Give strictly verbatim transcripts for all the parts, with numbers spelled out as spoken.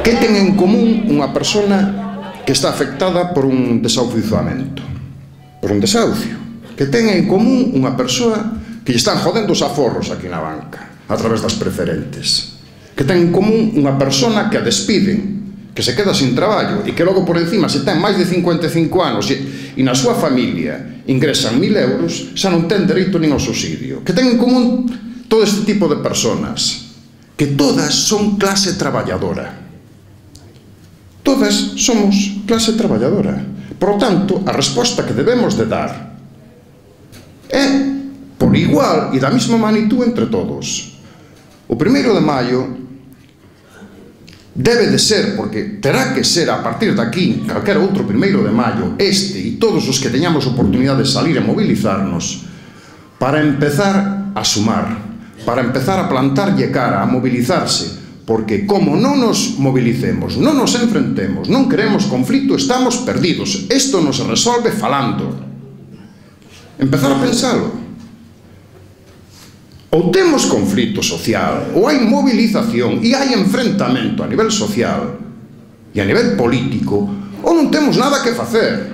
Que ten en común unha persona que está afectada por un desahuciamento, por un desahucio? Que ten en común unha persoa que lle están jodendo os aforros aquí na banca a través das preferentes? Que ten en común unha persona que a despiden, que se queda sin traballo e que logo por encima, se ten máis de cincuenta e cinco anos e, e na súa familia ingresan mil euros, xa non ten dereito nin ao subsidio? Que ten en común todo este tipo de personas? Que todas son clase traballadora. Todas somos clase traballadora. Por tanto, a resposta que debemos de dar é por igual e da mesma magnitud entre todos. O primeiro de maio debe de ser, porque terá que ser a partir de aquí, calquer outro primeiro de maio, este e todos os que teñamos oportunidade de salir e mobilizarnos, para empezar a sumar, para empezar a plantarlle cara, a mobilizarse, porque como non nos mobilicemos, non nos enfrentemos, non queremos conflito, estamos perdidos. Isto non se resolve falando. Empezar a pensalo. Ou temos conflito social, ou hai movilización e hai enfrentamento a nivel social e a nivel político, ou non temos nada que facer.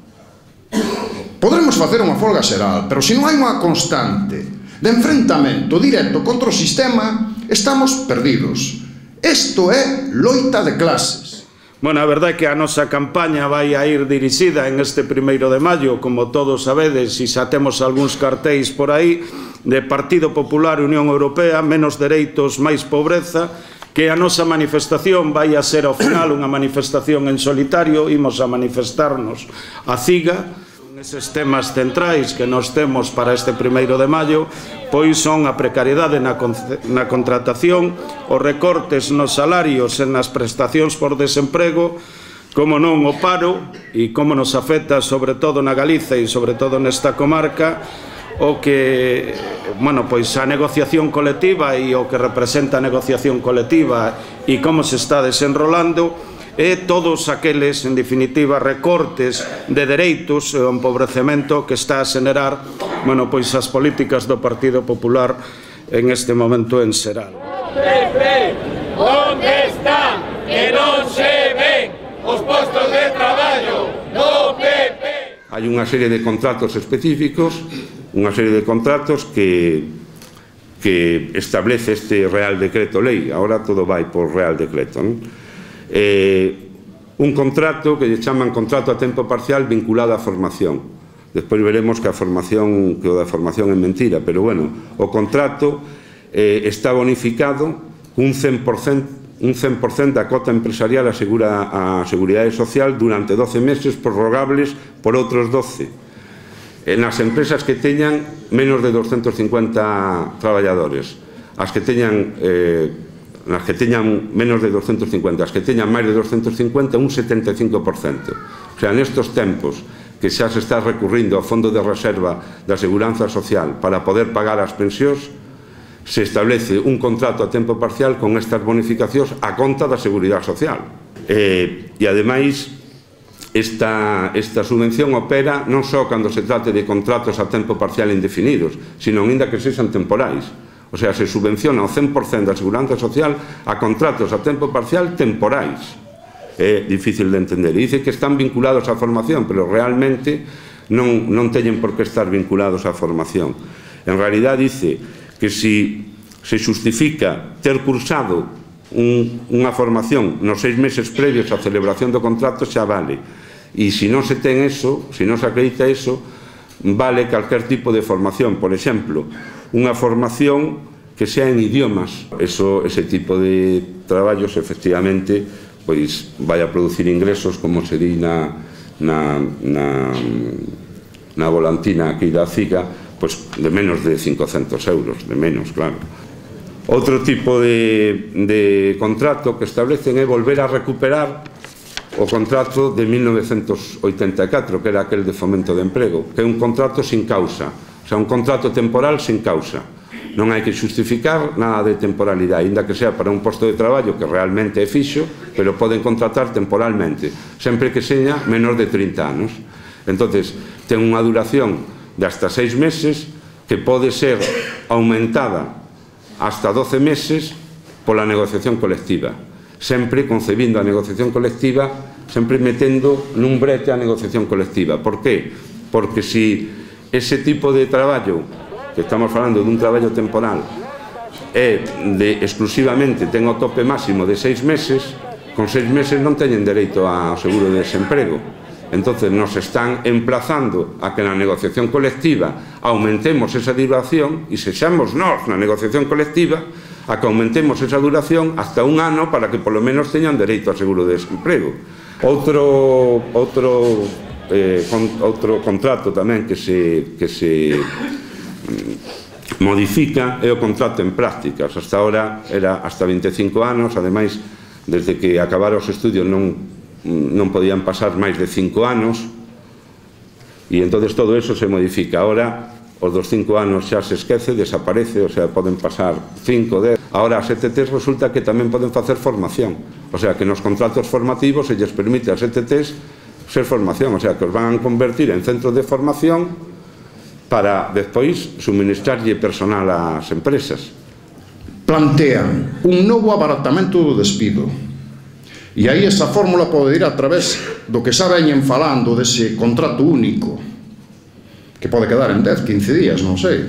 Podremos facer unha folga xeral, pero se non hai unha constante de enfrentamento directo contra o sistema, estamos perdidos. Isto é loita de clases. Bueno, a verdade é que a nosa campaña vai a ir dirixida en este primeiro de maio, como todos sabedes, e xa temos algúns cartéis por aí, de Partido Popular, Unión Europea, menos dereitos, máis pobreza, que a nosa manifestación vai a ser ao final unha manifestación en solitario. Imos a manifestarnos a Ciga. Eses temas centrais que nos temos para este primeiro de maio pois son a precariedade na, na contratación, os recortes nos salarios e nas prestacións por desemprego, como non o paro e como nos afecta sobre todo na Galiza e sobre todo nesta comarca o que, bueno, pois a negociación colectiva e o que representa a negociación colectiva e como se está desenrolando, e todos aqueles, en definitiva, recortes de dereitos e o empobrecemento que está a xenerar, bueno, pois as políticas do Partido Popular en este momento en Seral. P P, onde están? Que non se ven os postos de traballo do P P. Hai unha serie de contratos específicos, unha serie de contratos que que establece este Real Decreto Lei. Ahora todo vai por Real Decreto, non? Eh, un contrato que lle chaman contrato a tempo parcial vinculado á formación. Despois veremos que a formación, que o da formación é mentira, pero bueno, o contrato eh, está bonificado un cen por cento, un cen por cento da cota empresarial asegura a Seguridade Social durante doce meses, prorrogables por outros doce. En as empresas que teñan menos de doscientos cincuenta traballadores, as que teñan eh, nas que teñan menos de doscientos cincuenta, as que teñan máis de doscientos cincuenta, un setenta e cinco por cento. O sea, nestos tempos que xa se está recurrindo ao Fondo de Reserva da Seguranza Social para poder pagar as pensións, se establece un contrato a tempo parcial con estas bonificacións a conta da Seguridade Social. Eh, e, ademais, esta, esta subvención opera non só cando se trate de contratos a tempo parcial indefinidos, sino ainda que sexan temporais. O sea, se subvenciona o cen por cento da Seguranza Social a contratos a tempo parcial temporais. É difícil de entender. E dice que están vinculados á formación, pero realmente non, non teñen por que estar vinculados á formación. En realidad dice que si se justifica ter cursado un, unha formación nos seis meses previos á celebración do contrato, xa vale. E se non se ten eso, se non se acredita eso, vale calquer tipo de formación. Por exemplo, unha formación que sea en idiomas. Eso, ese tipo de traballos, efectivamente, pois vai a producir ingresos, como se di na, na, na, na volantina aquí da Ciga, pois de menos de cincocentos euros, de menos, claro. Outro tipo de, de contrato que establecen é volver a recuperar o contrato de mil novecentos oitenta e catro, que era aquel de fomento de emprego, que é un contrato sin causa. O sea, un contrato temporal sin causa. Non hai que justificar nada de temporalidade, ainda que sea para un posto de traballo que realmente é fixo, pero poden contratar temporalmente, sempre que seña menor de trinta anos. Entonces, ten unha duración de hasta seis meses que pode ser aumentada hasta doce meses pola negociación colectiva. sempre concebindo a negociación colectiva, sempre metendo nun brete a negociación colectiva. Por qué? Porque si ese tipo de traballo, que estamos falando dun traballo temporal, é de exclusivamente ten o tope máximo de seis meses, con seis meses non teñen dereito ao seguro de desemprego. Entonces nos están emplazando a que na negociación colectiva aumentemos esa duración e sexamos nós na negociación colectiva a que aumentemos esa duración hasta un ano para que polo menos teñan dereito ao seguro de desemprego. Outro outro eh, con, outro contrato tamén que se que se modifica é o contrato en prácticas. Hasta ahora era hasta veinticinco anos, ademais desde que acabara os estudios non, non podían pasar máis de cinco anos e entonces todo eso se modifica. Ahora os dos cinco anos xa se esquece, desaparece, o sea, poden pasar cinco, dez. Ahora as E T Ts resulta que tamén poden facer formación, o sea, que nos contratos formativos se lles permite ás E T Ts ser formación, o sea, que os van a convertir en centros de formación para despois suministrarlle personal ás empresas. Plantean un novo abaratamento do despido. E aí esa fórmula pode ir a través do que xa veñen falando dese contrato único, que pode quedar en dez, quince días, non sei.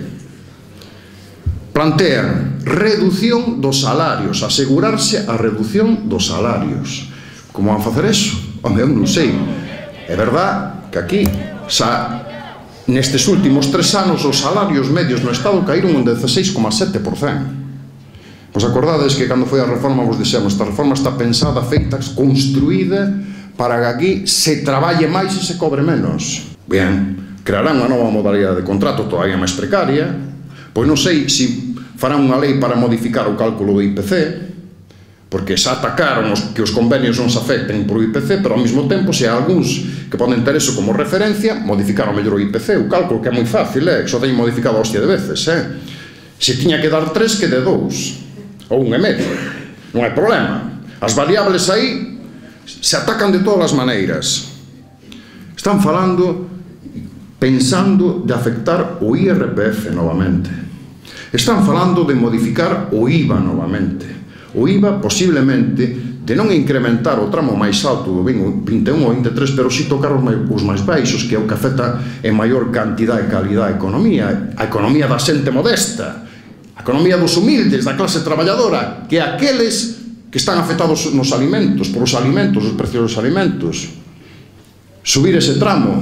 Plantean reducción dos salarios, asegurarse a reducción dos salarios. Como van a facer eso? Home, eu non sei. É verdad que aquí xa nestes últimos tres anos os salarios medios no Estado caíron un dieciséis coma sete por cento. Vos acordades que cando foi a reforma vos dixemos, esta reforma está pensada, feita, construída para que aquí se traballe máis e se cobre menos. Bien, crearán unha nova modalidade de contrato todavía máis precaria, pois non sei se farán unha lei para modificar o cálculo do I P C, porque xa atacaron os, que os convenios non se afecten por o I P C, pero ao mesmo tempo, se hai algúns que poden ter eso como referencia, modificar o mellor o I P C, o cálculo que é moi fácil, eh? Xo teño modificado a hostia de veces, eh? Se tiña que dar tres, que de dous, ou un e medio, non hai problema. As variables aí se atacan de todas as maneiras. Están falando, pensando de afectar o I R P F novamente. Están falando de modificar o I V A novamente. O I V A posiblemente de non incrementar o tramo máis alto do vinte e un ou vinte e tres, pero si tocar os máis baixos, que é o que afecta en maior cantidad e calidad a economía, a economía da xente modesta, a economía dos humildes, da clase traballadora, que é aqueles que están afectados nos alimentos, por os alimentos, os precios dos alimentos. Subir ese tramo.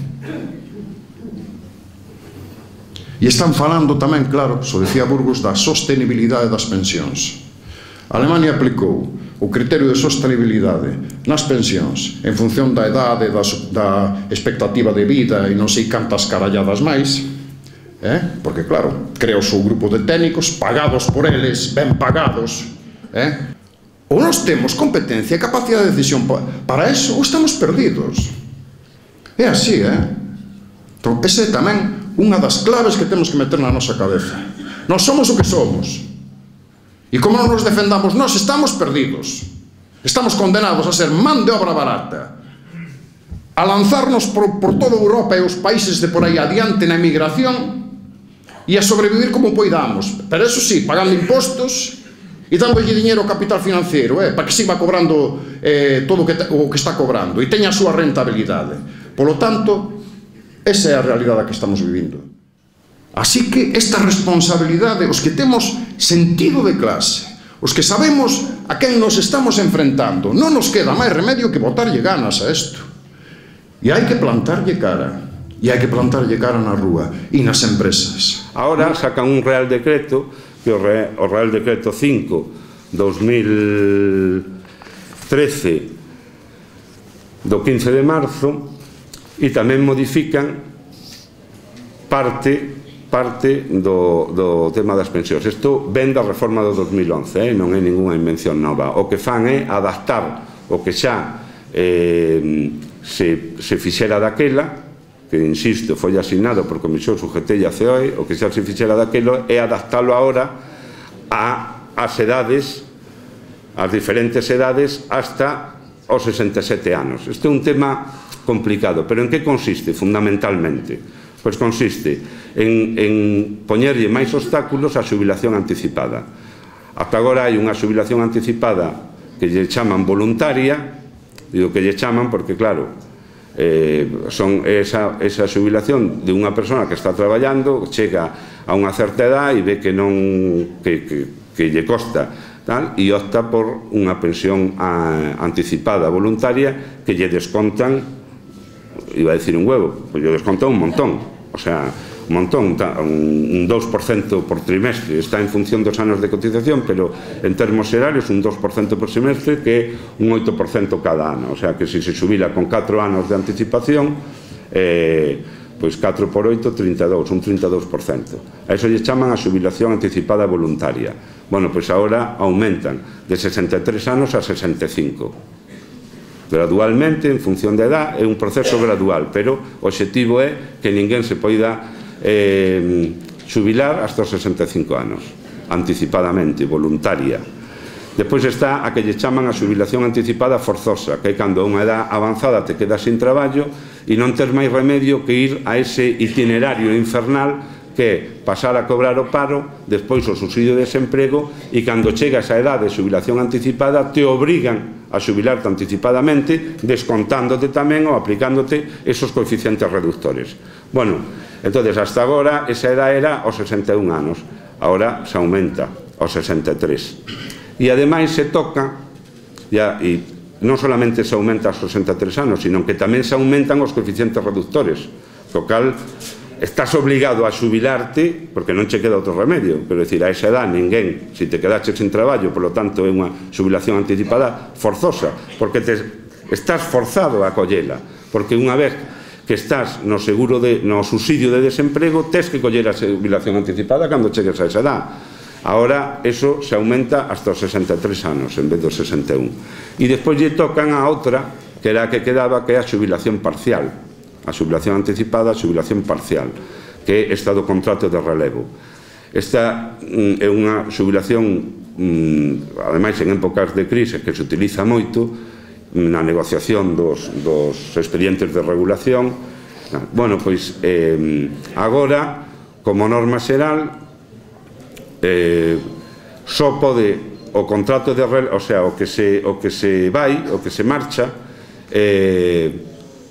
E están falando tamén, claro, so decía Burgos, da sostenibilidade das pensións. A Alemania aplicou o criterio de sostenibilidade nas pensións en función da edade, da, da expectativa de vida e non sei cantas caralladas máis, eh? Porque claro, crea o seu grupo de técnicos pagados por eles, ben pagados, eh? Ou nós temos competencia e capacidade de decisión para eso, ou estamos perdidos. É así, eh? Entón, esa é tamén unha das claves que temos que meter na nosa cabeza. Nós somos o que somos. E como non nos defendamos nós, estamos perdidos. Estamos condenados a ser man de obra barata, a lanzarnos por, por toda Europa e os países de por aí adiante na emigración e a sobrevivir como poidamos. Pero eso sí, pagando impostos e dándolle dinheiro ao capital financiero, eh, para que siga cobrando eh, todo o que, o que está cobrando e teña a súa rentabilidade. Polo tanto, esa é a realidade que estamos vivindo. Así que esta responsabilidade, os que temos sentido de clase, os que sabemos a quen nos estamos enfrentando, non nos queda máis remedio que botarlle ganas a isto. E hai que plantarlle cara, e hai que plantarlle cara na rúa e nas empresas. Ahora sacan un Real Decreto, que o Real Decreto cinco dos mil trece do quince de marzo, e tamén modifican parte parte do, do tema das pensións. Isto ven da reforma do dos mil once, eh? Non é ninguna invención nova. O que fan é adaptar o que xa eh, se, se fixera daquela, que, insisto, foi asignado por Comisión Sujetella C O E, o que xa se fixera daquela é adaptalo agora a, as edades, as diferentes edades, hasta os sesenta e sete anos. Este é un tema complicado, pero en que consiste fundamentalmente? Pois consiste en, en poñerlle máis obstáculos á xubilación anticipada. Ata agora hai unha xubilación anticipada que lle chaman voluntaria, digo que lle chaman porque, claro, eh, son esa, esa xubilación de unha persona que está traballando, chega a unha certa edad e ve que non que, que, que lle costa tal, e opta por unha pensión a, anticipada voluntaria que lle descontan, iba a decir un huevo, pues lle descontan un montón, o sea, un montón, un dos por ciento por trimestre, está en función dos anos de cotización, pero en termos xerales un dos por ciento por semestre, que é un oito por ciento cada ano, o sea que se se xubila con catro anos de anticipación, eh, pois catro por oito, trinta e dous, un trinta e dous por ciento. A iso lle chaman a xubilación anticipada voluntaria. Bueno, pois agora aumentan de sesenta e tres anos a sesenta e cinco. Gradualmente, en función da edad, é un proceso gradual, pero o obxectivo é que ninguén se poida eh, xubilar hasta os sesenta e cinco anos, anticipadamente, voluntaria. Despois está a que lle chaman a xubilación anticipada forzosa, que é cando a unha edad avanzada te quedas sin traballo e non ter máis remedio que ir a ese itinerario infernal que é pasar a cobrar o paro, despois o subsidio de desemprego, e cando chega esa edad de xubilación anticipada te obrigan a xubilarte anticipadamente, descontándote tamén ou aplicándote esos coeficientes reductores. Bueno, entonces hasta agora esa edad era os sesenta e un anos, agora se aumenta aos sesenta e tres. E ademais se toca, ya, e non solamente se aumenta aos sesenta e tres anos, sino que tamén se aumentan os coeficientes reductores, co cal estás obligado a xubilarte porque non che queda outro remedio, pero decir, a esa edad ninguén, se te quedaches sin traballo, por lo tanto é unha xubilación anticipada forzosa, porque te estás forzado a collela, porque unha vez que estás no seguro de, no subsidio de desemprego, tes que coller a xubilación anticipada cando chegues a esa edad. Ahora eso se aumenta hasta os sesenta e tres anos en vez dos sesenta e un. E despois lle tocan a outra, que era a que quedaba, que é a xubilación parcial. A xubilación anticipada, a xubilación parcial, que é esta do contrato de relevo. Esta é unha xubilación, ademais en épocas de crise, que se utiliza moito na negociación dos, dos expedientes de regulación. Bueno, pois eh, agora, como norma xeral, eh, só pode o contrato de relevo, o sea, o que se, o que se vai, o que se marcha, eh,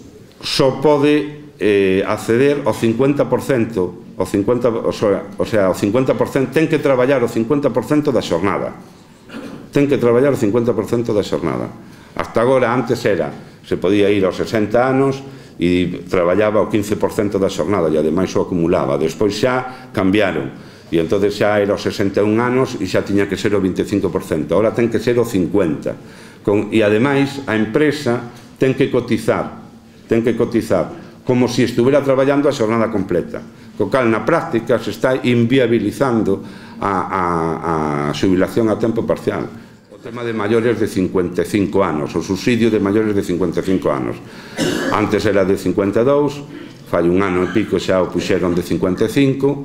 só pode eh, acceder ao cincuenta por cento, o cincuenta, o sea, o sea, o cincuenta por cento ten que traballar o cincuenta por cento da xornada. Ten que traballar o cincuenta por cento da xornada. Hasta agora, antes era, se podía ir aos sesenta anos e traballaba o quince por cento da xornada e ademais o acumulaba. Despois xa cambiaron e entonces xa era os sesenta e un anos e xa tiña que ser o veinticinco por cento. Ahora ten que ser o cincuenta por cento. Con, e ademais a empresa ten que cotizar ten que cotizar como se si estuvera traballando a xornada completa, co cal na práctica se está inviabilizando a, a, a xubilación a tempo parcial. O tema de maiores de cincuenta e cinco anos, o subsidio de maiores de cincuenta e cinco anos. Antes era de cincuenta e dous, fai un ano e pico xa o puxeron de cincuenta e cinco,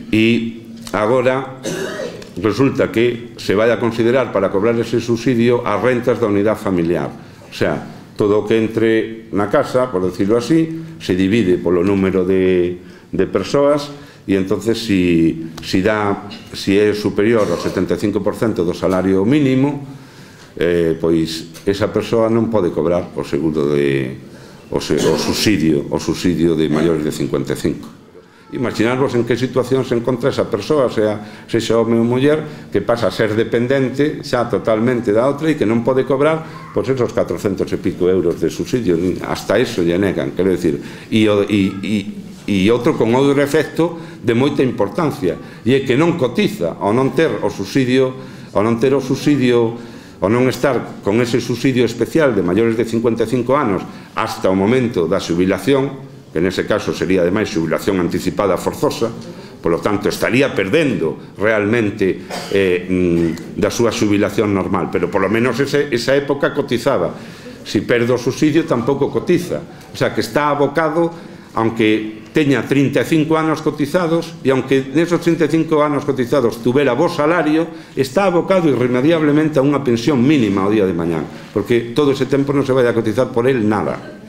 e agora resulta que se vai a considerar para cobrar ese subsidio as rentas da unidade familiar. O sea, todo o que entre na casa, por decirlo así, se divide polo número de, de persoas e entonces si, si, dá, si é superior ao setenta e cinco por cento do salario mínimo, eh, pois esa persoa non pode cobrar o seguro de o, se, o subsidio o subsidio de maiores de cincuenta e cinco. Imaginarvos en que situación se encontra esa persoa, sea, sexa home ou muller, que pasa a ser dependente xa totalmente da outra e que non pode cobrar pois esos catrocentos e pico euros de subsidio, hasta eso lle negan, quero decir, e, e, e outro con outro efecto de moita importancia, e é que non cotiza ao non ter o subsidio, ao non ter o subsidio, ao non estar con ese subsidio especial de maiores de cincuenta e cinco anos hasta o momento da xubilación, que nese caso sería ademais xubilación anticipada forzosa, polo tanto estaría perdendo realmente eh, da súa xubilación normal, pero polo menos ese, esa época cotizaba. Si perde o subsidio tampouco cotiza, o sea que está abocado, aunque teña trinta e cinco anos cotizados, e aunque nesos trinta e cinco anos cotizados tuvera bo salario, está abocado irremediablemente a unha pensión mínima o día de mañán, porque todo ese tempo non se vai a cotizar por el nada.